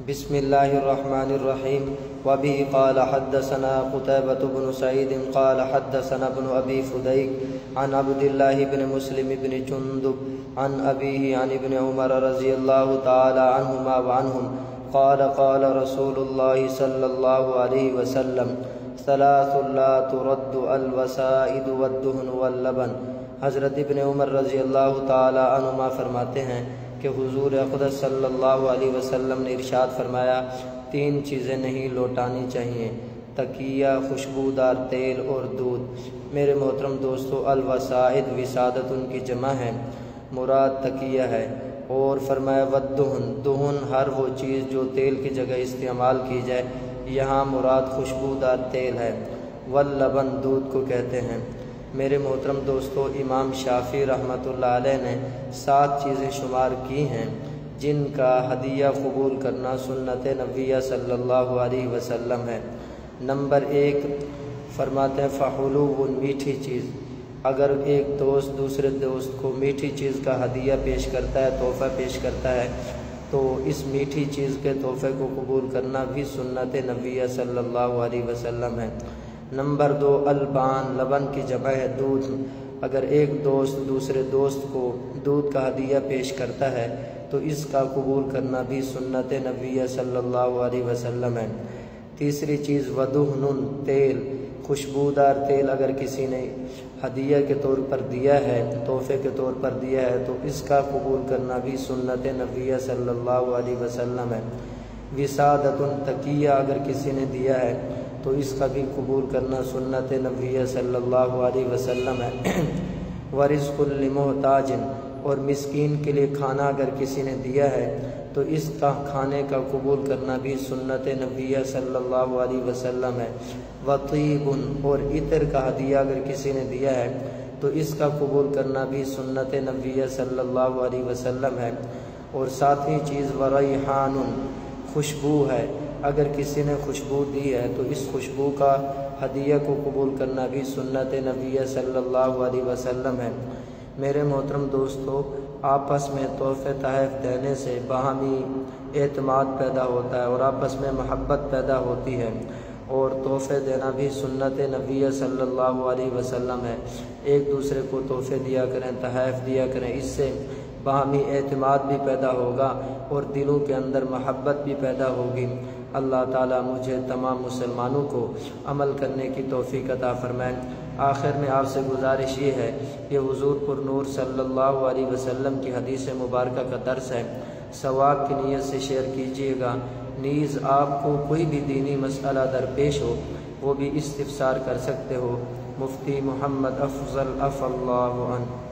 بسم الله الرحمن الرحيم. وبه قال حدثنا قتيبة بن سعيد قال حدثنا ابن أبي فديك عن عبد الله بن مسلم بن جندب عن أبيه عن ابن عمر رضي الله تعالى عنهما وعنهم قال قال رسول الله صلى الله عليه وسلم ثلاث لا ترد الوسائد والدهن واللبن. حضرت ابن عمر رضی اللہ تعالی عنہما فرماتے ہیں کہ حضور اقدس صلی اللہ علیہ وسلم نے ارشاد فرمایا، تین چیزیں نہیں لوٹانی چاہیے، تکیہ، خوشبودار تیل اور دودھ۔ میرے محترم دوستو، الوسائد وسادت ان کی جمع ہے، مراد تکیہ ہے۔ اور فرمایا ودہن، دہن ہر وہ چیز جو تیل کی جگہ استعمال کی جائے، یہاں مراد خوشبودار تیل ہے۔ واللبن، دودھ کو کہتے ہیں۔ میرے محترم دوستو، امام شافعی رحمۃ اللہ علیہ نے 7 چیزیں شمار کی ہیں جن کا ہدیہ قبول کرنا سنت نبویہ صلی اللہ علیہ وسلم ہے۔ نمبر 1 فرماتے ہیں فحلو، میٹھی چیز۔ اگر ایک دوست دوسرے دوست کو میٹھی چیز کا ہدیہ پیش کرتا ہے، تحفہ پیش کرتا ہے، تو اس میٹھی چیز کے تحفے کو قبول کرنا بھی سنت نبویہ صلی اللہ علیہ وسلم ہے۔ نمبر 2 البان، لبن کی جمع ہے دودھ۔ اگر ایک دوست دوسرے دوست کو دودھ کا ہدیہ پیش کرتا ہے تو اس کا قبول کرنا بھی سنت نبویہ صلی اللہ علیہ وسلم ہے۔ تیسری چیز ودہن، تیل، خوشبودار تیل اگر کسی نے ہدیہ کے طور پر دیا ہے، تحفے کے طور پر دیا ہے، تو اس کا قبول کرنا بھی سنت نبویہ صلی اللہ علیہ وسلم ہے۔ وسادت، تکیہ اگر کسی نے دیا ہے تو اس کا بھی قبول کرنا سنت نبویہ صلی اللہ علیہ وسلم ہے۔ ورزق لمحتاج، اور مسکین کے لیے کھانا اگر کسی نے دیا ہے تو اس کا کھانے کا قبول کرنا بھی سنت نبویہ صلی اللہ علیہ وسلم ہے۔ وطیب، اور عطر کا ہدیہ اگر کسی نے دیا ہے تو اس کا قبول کرنا بھی سنت نبویہ صلی اللہ علیہ وسلم ہے۔ اور ساتویں چیز وریحان، خوشبو ہے۔ اگر کسی نے خوشبو دی ہے تو اس خوشبو کا ہدیہ کو قبول کرنا بھی سنت نبویہ صلی اللہ علیہ وسلم ہے۔ میرے محترم دوستو، آپس میں تحفے تحائف دینے سے باہمی اعتماد پیدا ہوتا ہے اور آپس میں محبت پیدا ہوتی ہے، اور تحفے دینا بھی سنت نبویہ صلی اللہ علیہ وسلم ہے۔ ایک دوسرے کو تحفے دیا کریں، تحائف دیا کریں، اس سے باہمی اعتماد بھی پیدا ہوگا اور دلوں کے اندر محبت بھی پیدا ہوگی۔ اللہ تعالیٰ مجھے تمام مسلمانوں کو عمل کرنے کی توفیق عطا فرمائے۔ آخر میں آپ سے گزارش یہ ہے کہ حضور پر نور صلی اللہ علیہ وسلم کی حدیث مبارکہ کا درس ہے، ثواب کی نیت سے شیئر کیجیے گا۔ نیز آپ کو کوئی بھی دینی مسئلہ درپیش ہو وہ بھی استفسار کر سکتے ہو۔ مفتی محمد افضل عفا اللہ عنہ۔